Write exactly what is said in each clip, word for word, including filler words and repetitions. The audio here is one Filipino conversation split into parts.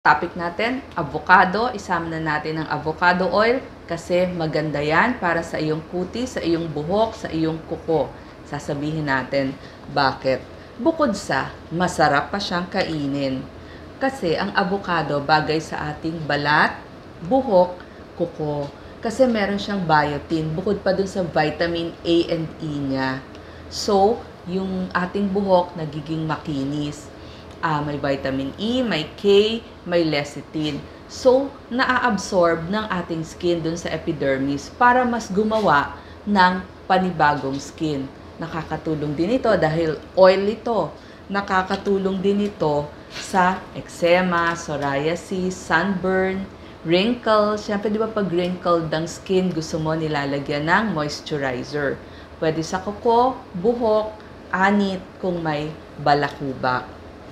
Topic natin, avocado. Isama na natin ang avocado oil kasi maganda yan para sa iyong kutis, sa iyong buhok, sa iyong kuko. Sasabihin natin bakit. Bukod sa masarap pa siyang kainin. Kasi ang avocado bagay sa ating balat, buhok, kuko. Kasi meron siyang biotin bukod pa dun sa vitamin A and E niya. So, yung ating buhok nagiging makinis. Uh, may vitamin E, may K, may lecithin. So, naa-absorb ng ating skin dun sa epidermis para mas gumawa ng panibagong skin. Nakakatulong din ito dahil oil ito. Nakakatulong din ito sa eczema, psoriasis, sunburn, wrinkles. Siyempre, di ba pag wrinkled ang skin, gusto mo nilalagyan ng moisturizer. Pwede sa kuko, buhok, anit kung may balakubak.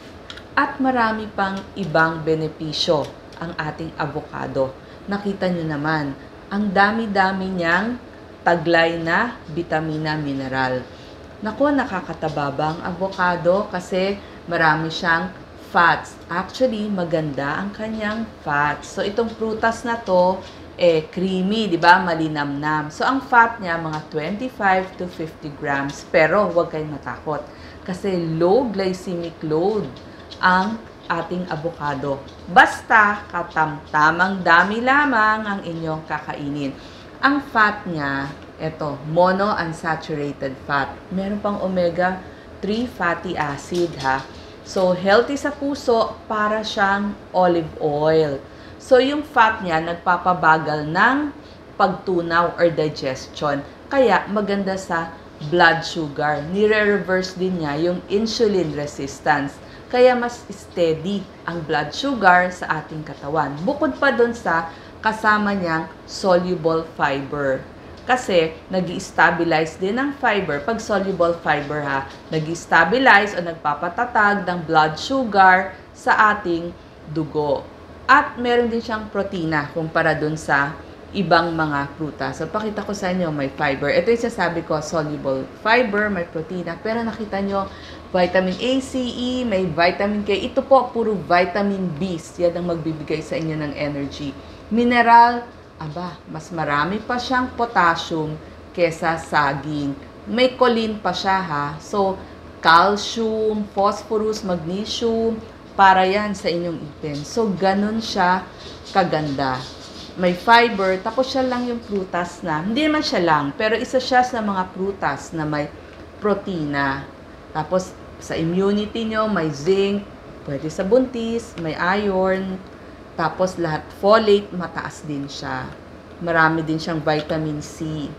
At marami pang ibang benepisyo ang ating avocado. Nakita nyo naman, ang dami-dami niyang taglay na bitamina, mineral. Naku, nakakatababa ang avocado kasi marami siyang fats. Actually, maganda ang kanyang fats. So, itong prutas na to, eh, creamy, di ba? Malinamnam. So, ang fat niya, mga twenty-five to fifty grams. Pero, huwag kayong matakot. Kasi low glycemic load ang ating avocado. Basta katamtamang dami lamang ang inyong kakainin. Ang fat niya, ito, monounsaturated fat. Meron pang omega three fatty acid ha. So, healthy sa puso para siyang olive oil. So, yung fat niya nagpapabagal ng pagtunaw or digestion. Kaya maganda sa blood sugar. Nire-reverse din niya yung insulin resistance. Kaya mas steady ang blood sugar sa ating katawan. Bukod pa dun sa kasama niyang soluble fiber. Kasi nag-i-stabilize din ang fiber. Pag soluble fiber ha, nag-i-stabilize o nagpapatatag ng blood sugar sa ating dugo. At meron din siyang protina kumpara dun sa ibang mga prutas. So, pakita ko sa inyo, may fiber. Ito yung sasabi ko, soluble fiber, may protina. Pero nakita nyo, vitamin A, C, E, may vitamin K. Ito po, puro vitamin B. Yan ang magbibigay sa inyo ng energy. Mineral, aba, mas marami pa siyang potassium kesa saging. May choline pa siya ha. So, calcium, phosphorus, magnesium, para yan sa inyong ipin. So, ganun siya kaganda. May fiber, tapos siya lang yung prutas na, hindi naman siya lang, pero isa siya sa mga prutas na may protina. Tapos, sa immunity nyo, may zinc, pwede sa buntis, may iron, tapos lahat, folate, mataas din siya. Marami din siyang vitamin C.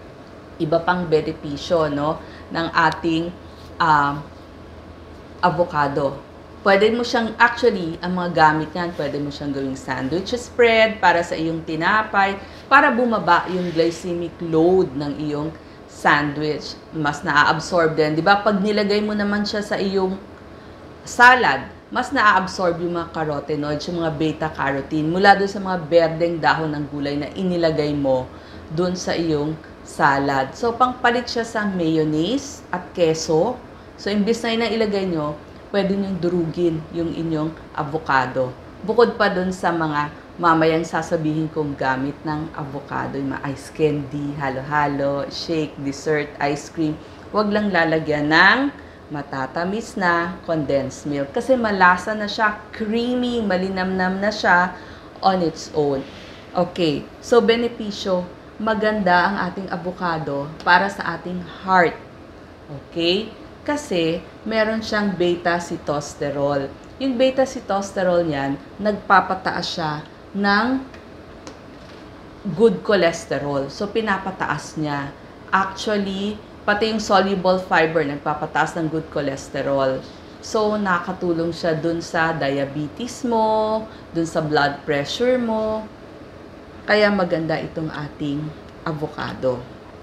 Iba pang benepisyo, no, ng ating um, avocado. Pwede mo siyang, actually, ang mga gamit niyan, pwede mo siyang gawing sandwich spread para sa iyong tinapay, para bumaba yung glycemic load ng iyong sandwich. Mas na-absorb din. Di ba? Pag nilagay mo naman siya sa iyong salad, mas na-absorb yung mga carotenoids, yung mga beta-carotene, mula doon sa mga berdeng dahon ng gulay na inilagay mo doon sa iyong salad. So, pangpalit siya sa mayonnaise at keso. So, imbis na yun ang ilagay nyo, pwede niyong durugin yung inyong avocado. Bukod pa dun sa mga mamayang sasabihin kong gamit ng avocado, yung mga ice candy, halo-halo, shake, dessert, ice cream, huwag lang lalagyan ng matatamis na condensed milk. Kasi malasa na siya, creamy, malinamnam na siya on its own. Okay, so benepisyo, maganda ang ating avocado para sa ating heart. Okay? Kasi meron siyang beta-sitosterol. Yung beta-sitosterol niyan, nagpapataas siya ng good cholesterol. So, pinapataas niya. Actually, pati yung soluble fiber, nagpapataas ng good cholesterol. So, nakatulong siya dun sa diabetes mo, dun sa blood pressure mo. Kaya maganda itong ating avocado.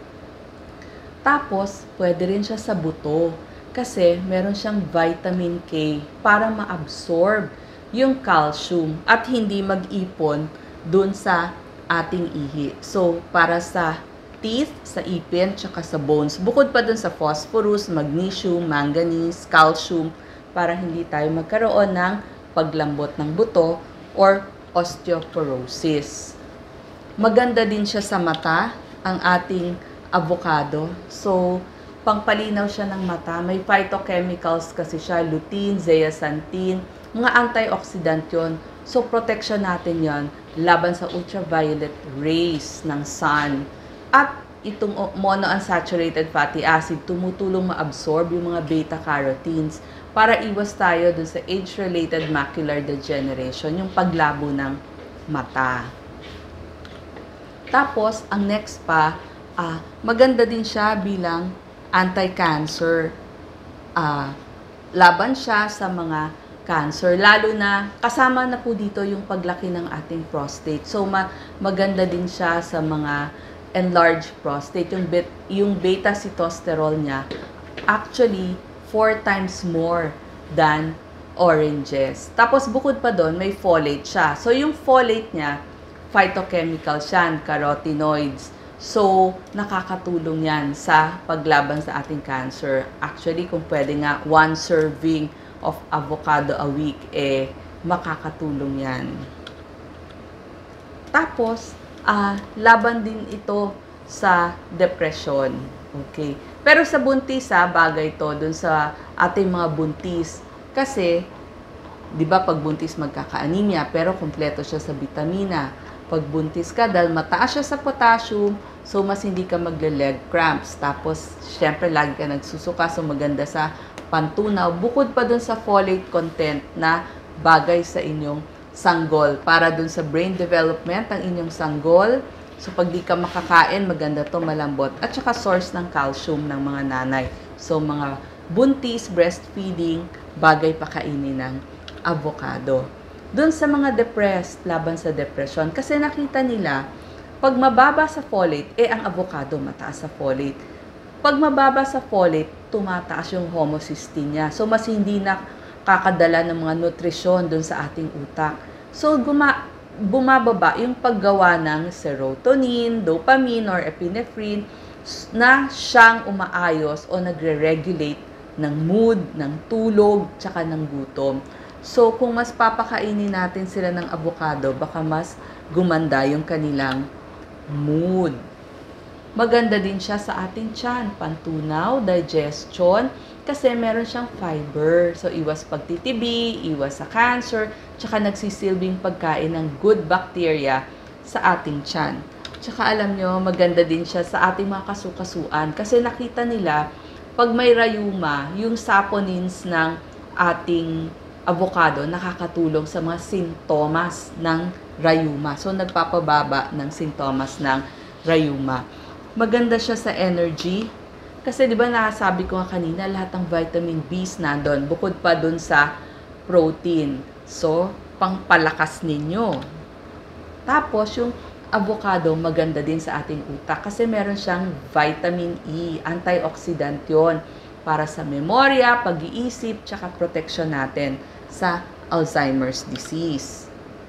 Tapos, pwede rin siya sa buto. Kasi meron siyang vitamin K para ma-absorb yung calcium at hindi mag-ipon dun sa ating ihi. So, para sa teeth, sa ipin, tsaka sa bones. Bukod pa dun sa phosphorus, magnesium, manganese, calcium, para hindi tayo magkaroon ng paglambot ng buto or osteoporosis. Maganda din siya sa mata, ang ating avocado. So, pangpalinaw siya ng mata. May phytochemicals kasi siya, lutein, zeaxanthin, mga antioxidant yun. So, protection natin yon laban sa ultraviolet rays ng sun. At itong monounsaturated fatty acid, tumutulong ma-absorb yung mga beta-carotenes para iwas tayo dun sa age-related macular degeneration, yung paglabo ng mata. Tapos, ang next pa, ah, maganda din siya bilang anti-cancer. Ah, laban siya sa mga cancer, lalo na kasama na po dito yung paglaki ng ating prostate. So, ma maganda din siya sa mga enlarged prostate. Yung, bet yung beta-sitosterol niya, actually, four times more than oranges. Tapos, bukod pa doon, may folate siya. So, yung folate niya, phytochemicals yan, carotenoids. So, nakakatulong yan sa paglaban sa ating cancer. Actually, kung pwede nga, one serving of avocado a week, eh, makakatulong yan. Tapos, ah, laban din ito sa depression. Okay. Pero sa buntis, ha, bagay to dun sa ating mga buntis. Kasi, di ba, pag buntis magkaka-anemia, pero kompleto siya sa vitamina. Pag buntis ka, dahil mataas siya sa potassium, so mas hindi ka magle-leg cramps. Tapos, syempre, lagi ka nagsusuka, so maganda sa pantunaw. Bukod pa dun sa folate content na bagay sa inyong sanggol. Para dun sa brain development ng inyong sanggol. So, pag di ka makakain, maganda to, malambot. At saka source ng calcium ng mga nanay. So, mga buntis, breastfeeding, bagay pa kainin ng avocado. Doon sa mga depressed, laban sa depression, kasi nakita nila, pag mababa sa folate, eh ang avocado mataas sa folate. Pag mababa sa folate, tumataas yung homocysteine niya. So, mas hindi nakakadala ng mga nutrisyon doon sa ating utak. So, guma bumababa yung paggawa ng serotonin, dopamine, or epinephrine na siyang umaayos o nagre-regulate ng mood, ng tulog, tsaka ng gutom. So, kung mas papakainin natin sila ng avocado, baka mas gumanda yung kanilang mood. Maganda din siya sa ating tiyan, pantunaw, digestion, kasi meron siyang fiber. So, iwas pagtitibi, iwas sa cancer, tsaka nagsisilbing pagkain ng good bacteria sa ating tiyan. Tsaka alam nyo, maganda din siya sa ating mga kasukasuan, kasi nakita nila, pag may rayuma, yung saponins ng ating avocado nakakatulong sa mga sintomas ng rayuma. So, nagpapababa ng sintomas ng rayuma. Maganda siya sa energy. Kasi, di ba, nasabi ko nga kanina, lahat ng vitamin B's nandun. Bukod pa dun sa protein. So, pangpalakas ninyo. Tapos, yung avocado, maganda din sa ating utak. Kasi meron siyang vitamin E. Antioxidant yon para sa memorya, pag-iisip, tsaka protection natin sa Alzheimer's disease.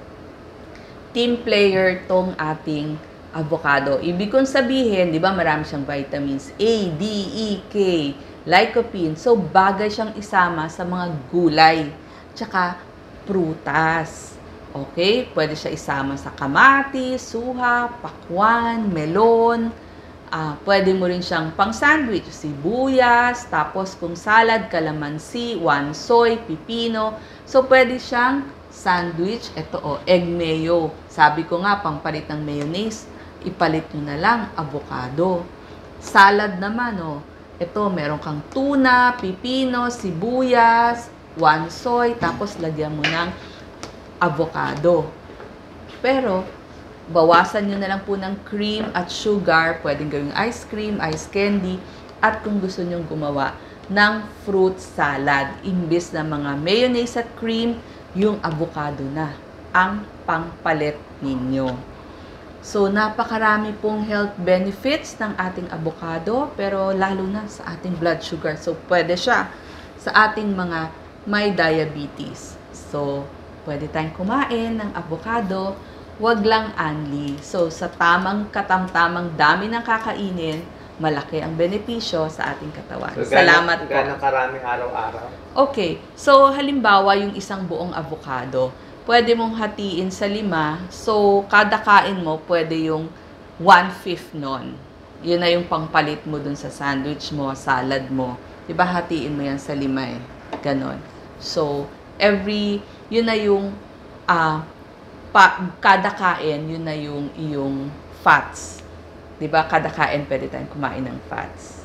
Team player tong ating avocado. Ibig kong sabihin, di ba, marami siyang vitamins A, D, E, K, lycopene. So, bagay siyang isama sa mga gulay, tsaka prutas. Okay? Pwede siya isama sa kamatis, suha, pakwan, melon. Uh, pwede mo rin siyang pang-sandwich, sibuyas, tapos kung salad, kalamansi, wansoy, pipino. So, pwede siyang sandwich. Ito o, oh, egg mayo. Sabi ko nga, pangpalit ng mayonnaise, ipalit mo na lang avocado. Salad naman o, oh, ito, meron kang tuna, pipino, sibuyas, wansoy, tapos lagyan mo ng avocado. Pero, bawasan nyo na lang po ng cream at sugar. Pwedeng gawing ice cream, ice candy. At kung gusto nyo gumawa ng fruit salad. Imbis na mga mayonnaise at cream, yung avocado na ang pangpalit ninyo. So, napakarami pong health benefits ng ating avocado. Pero lalo na sa ating blood sugar. So, pwede siya sa ating mga may diabetes. So, pwede tayong kumain ng avocado. Wag lang anli. So, sa tamang katamtamang dami ng kakainin, malaki ang benepisyo sa ating katawan. So, Salamat po. Gano'ng karaming araw-araw? Okay. So, halimbawa, yung isang buong avocado. pwede mong hatiin sa lima. So, kada kain mo, pwede yung one-fifth nun. Yun na yung pangpalit mo dun sa sandwich mo, salad mo. Diba, hatiin mo yan sa lima eh. Ganon. So, every, yun na yung, ah, pa, kada kain, yun na yung iyong fats. Diba, kada kain pwede tayong kumain ng fats.